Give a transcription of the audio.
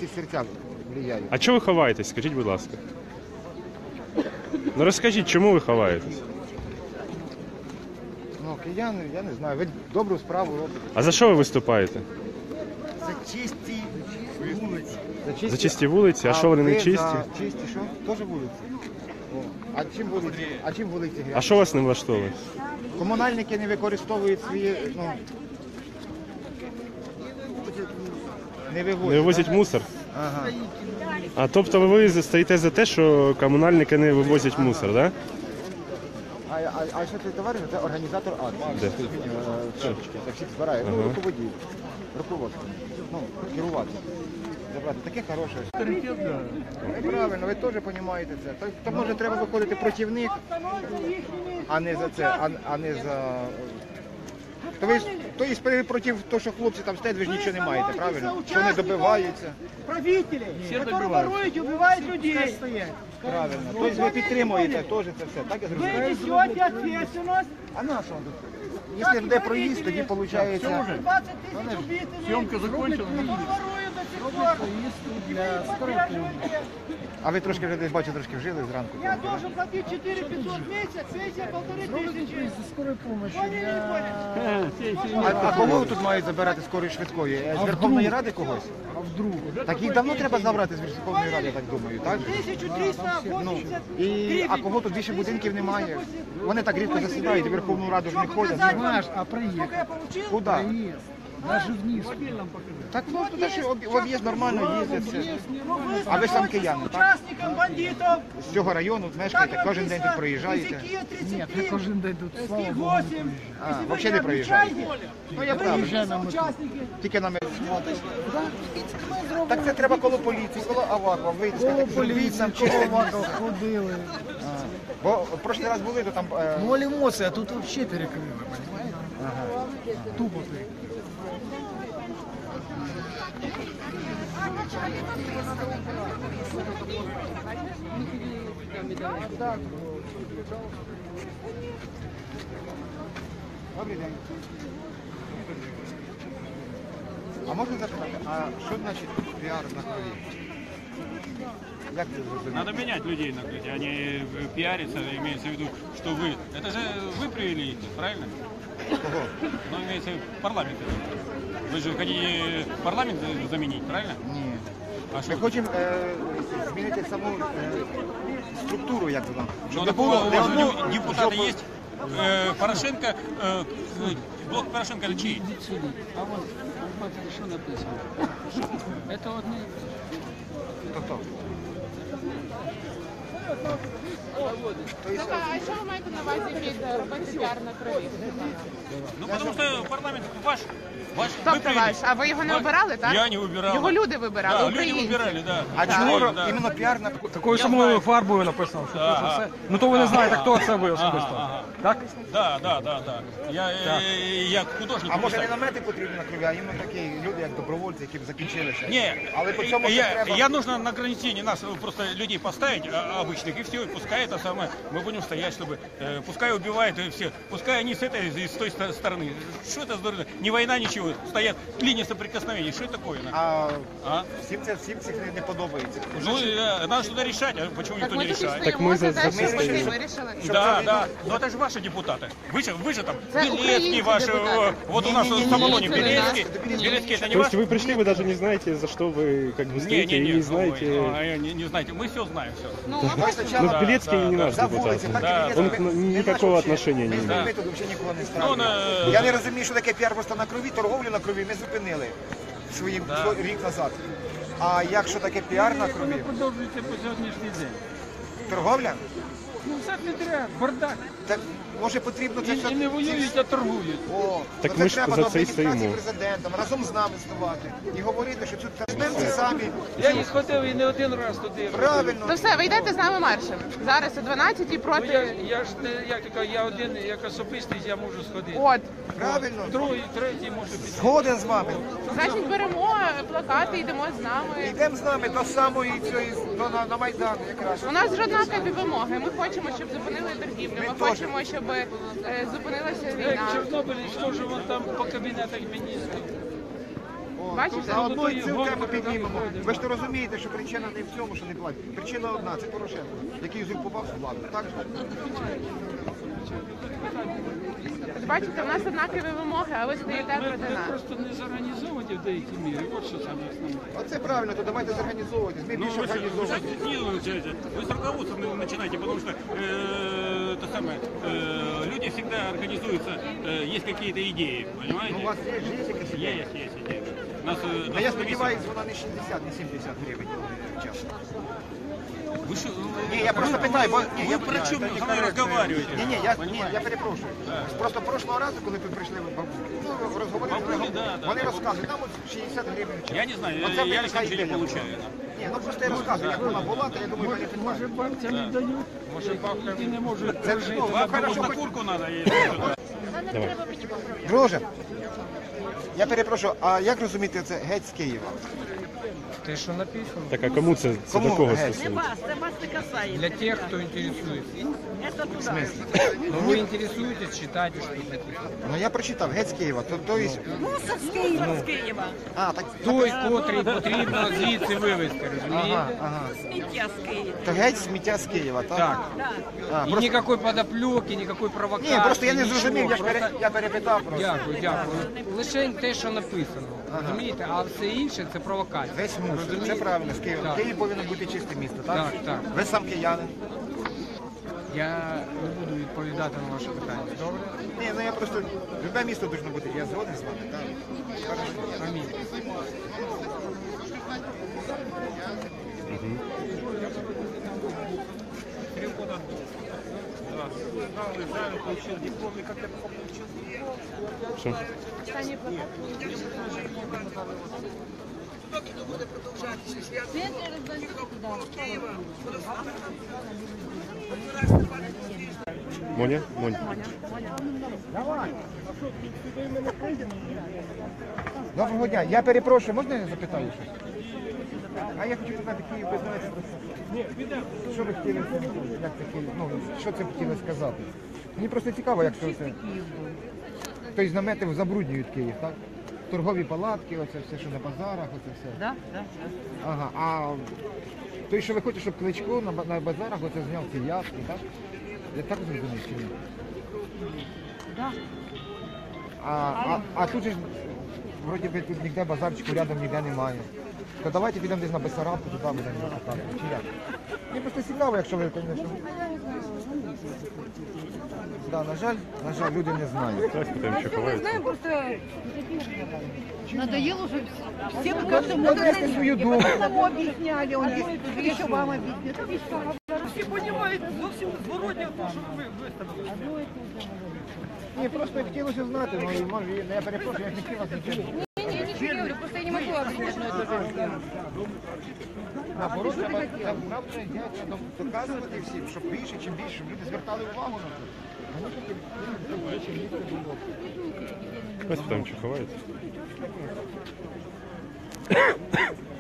ці серця влияють. А чого ви ховаєтесь, скажіть, будь ласка? Ну розкажіть, чому ви ховаєтесь? Ну, кияни, я не знаю, ви добру справу робите. А за що ви виступаєте? За чисті вулиці. За чисті вулиці? А що вони не чисті? За чисті що? Теж вулиці. О. А чим вулиці грязні? А що вас не влаштовує? Комунальники не використовують свої, не вивозять. Не вивозять мусор? Ага. А тобто ви стоїте за те, що комунальники не вивозять мусор, так? А що це товариш? Це організатор акції. Де? Чопчики, це всіх збирає. Ну, руководитель, руководство. Ну, керувати. Забрати. Таке хороше. Правильно, ви теж розумієте це. То може треба виходити проти них, а не за це, а не за... То є проти того, що хлопці там стоять, ви ж нічого не маєте, правильно? Що вони добиваються. Правителей, які ворують, вбивають людей. Правильно. Тобто ви підтримуєте теж це все, так я Ви зрозумів? несете відповідальність. А на що? Якщо буде проїзд, тоді виходить... 20 тисяч убитих. Съемка закончилась. Ворують до сих пор. А ви трошки вже десь бачу, трошки вжили зранку. Я должен платить 4500 в месяц, пенсия 1500. Скорой помощи. А кого тут мають забирати скорої швидкої? З Верховної Ради когось? А вдруг? Так їх давно треба забрати з Верховної Ради, я так думаю, так? 1380 А кого тут більше будинків немає? Вони так рідко засідають, і в Верховну Раду ж не ходять. Знаешь, а проехать? Куди? Проезд. Даже вниз. Так ну туди ж в об'їзд нормально їздять. все. А ви сам кияни, так? Участникам бандитов. З цього району мешкаєте, кожен день тут проїжджаєте. Нет, не кожен день тут, слава Богу. А, взагалі не проїжджаєте. Ну я правильно. Учасники. Тільки на мене. Так це треба коло поліції, коло Авакова вийти, сказати, зробіть нам чисте місце. Ходили. Бо в прошлий раз були, то там... Ноль эмоций, а тут вообще перекрыли, понимаете? Тупо перекрыли. Добрий день. А можна запитати, а що значить піар на крові? Як це зрозуміти? Надо менять людей на крові, а не пиариться, имеется в виду, что вы... Это же вы привели их, правильно? Кого? Ну, имеется в виду парламент. Вы же хотите парламент заменить, правильно? Ні. А Ми что? хочемо змінити саму структуру, як би там. Ну, Щоб так не у було вас одного депутаты жопу- есть? Порошенко, блок Порошенко или чей? А вот, смотрите, что написано. Это одни. Тобто, А що ви маєте на увазі під робити піар на крові? Ну, потому что парламент ваш. Вы Тобто привели. ваш, а ви його не обирали, так? Я не выбирал. Його люди вибирали, Да, люди українці. выбирали, да. а Да, чому да. іменно піар на Такою самою фарбою написано, що Ага. пише все. Ну то ви не знаєте, хто це ви особисто. Ага. Так? Да. Я художник. А може не писатель. намети потрібні на крові, а іменно такі люди, як добровольці, які б закінчилися. Не, Але по цьому ще треба... я нужно на границе нас просто людей поставить обычных, и все, и пускай это самое, мы будем стоять, чтобы, пускай убивают все, пускай они с этой и с той стороны. Что это за не война, ничего, стоят линии соприкосновения, что это такое? А всім це не подобається. Ну, надо что-то решать, а почему никто не решает? Так ми за те, все що стоїмо. ви вирішили. Да, но это же ваши депутаты. Вы же там, Это Белецкий украинцы ваш, депутаты. вот у нас в Самолоне Белецкий, Белецкий это не То ваш? есть вы пришли, вы даже не знаете, за что вы как бы стоите, и не знаете... не знаете, мы все знаем, все. Ну, Ми спочатку Ну, Белецкий не наш за вулиці, депутат. так і Он є. к никакого отношения не имеет. Ми тут взагалі нікого не Ну, ставимо. Я не розумію, що таке піар просто на крові, торговлю на крові ми зупинили рік назад. А якщо таке піар на крові, Продовжується по сьогоднішній день. торговля, Ну все підряд, бардак. так може потрібно це все... І не воюють, а торгують. О, Так ну ми це ж треба за до це й адміністрації стоїмо. президентом разом з нами ставати і говорити, що тут ці самі. Я і сходив і не один раз туди. Правильно. то все, ви йдете з нами маршем. Зараз о 12-й Ну, проти... я ж не, як така, я один, як особистість, я можу сходити. От. Правильно. Другий, третій можу піти. Згоден з вами. Значить, беремо плакати, йдемо з нами. Йдемо з нами до самої цієї, на Майдан якраз. У нас ж однакові вимоги. Ми хочемо, щоб зупинили торгівлю. Ми теж. хочемо, щоб зупинилася Як війна. Чорнобиль, що ж вон там по кабінетах міністрів. Бачите? За одну і цю тему піднімемо. Ви ж то розумієте, що причина не в цьому, що не платять. Причина одна, це Порошенко, який узурпував владу. Так же? От бачите, в нас однакові вимоги, а ви стоїте проти Ви нас. просто не зорганізовані в деякій мірі. От що саме основне. Оце правильно, то давайте зорганізовуватись. Ми Ну, більше вы, же організовуємо. не начинаете, вы с руководством начинаете, потому что это самое, люди всегда организуются, есть какие-то идеи, понимаете? Ну, у вас є ж є якась ідея? Есть идеи. Нас, Ну, я сподіваюся, вона не 60, не 70 гривень час. Вы что, Ні, я просто питаю, бо... Ні, вы про чем со мной разговариваете? Ні, я перепрошую. Просто прошлого разу, коли ви прийшли в бабуки, ну, розговорили, Бабулі, да, вони да. розказують, нам от 60 гривень час. Я не знаю, Оце я така лично ничего не ідея получаю. була. Ні, ну просто я розказую, як вона була, то я думаю, ви не Може, питаєте. бабцям не дають, які не можуть Це прожити. ну, вам Потому хорошо что курку надо есть. Друже, я перепрошую, а як розуміти це геть з Києва? Те, що написано. Так, а кому це Кому? до кого Геть. стосується? Для тех, кто интересуется. В смислі? Но вы интересуетесь, читайте, что тут написано. Ну я прочитав, геть з Києва, то есть... З Києва. А, так... Той, котрий потрібно звідси вивезти, розумієте? Ага, ага. Сміття з Києва. То геть сміття з Києва, так? Так. А, І просто... ніякої подоплеки, ніякої провокації. Ні, просто я не нічого. зрозумів, Просто- я перепитав просто. Дякую, дякую. Лише те, що написано. Розумієте? А все інше це провокація. Весь мусор, це Розумієте? правильно, з Києва. Так. Київ повинно бути чисте місто, так? Так, так. Ви сам киянин. Я не буду відповідати на ваше питання. Добре? Ні, ну я просто... Любе місто повинно бути, я згоден з вами, так? Амінь. Що? Моня? Монь. Доброго дня. Я перепрошую, можна я запитаю щось? А я хочу питати, Київ без мене просто. Що ви хотіли, як це Київ, ну, що це хотіли сказати? Мені просто цікаво, як це. Тобто намети забруднюють Київ, так? Торгові палатки, оце все, що на базарах, оце все. Да, да. Ага, а той, що ви хочете, щоб Кличко на базарах оце зняв ці яски, так? Я так зрозумів, чи ні? Да. А тут же ж, вроді би, тут ніде базарчику рядом ніде немає. То давайте підемо десь на Бессарабку, туди будемо показувати. Чи як? Мені просто цікаво, якщо ви, звісно. Да, на жаль, люди не знають. Так, питаємо, що ховається. Надоело уже всем Довести свою думку. одному объясняли, он еще вам объяснит. Всі розуміють, зовсім зворотні того, що ви виставили. Ні, просто хотілося знати, ну і може, я перепрошую, я ж не хотів вас нічого. Я говорю, просто я не могу объяснить одно и то же. Наоборот, треба доказувати всім, щоб більше, чим більше, щоб люди звертали увагу на це. Ось питаємо, що ховається.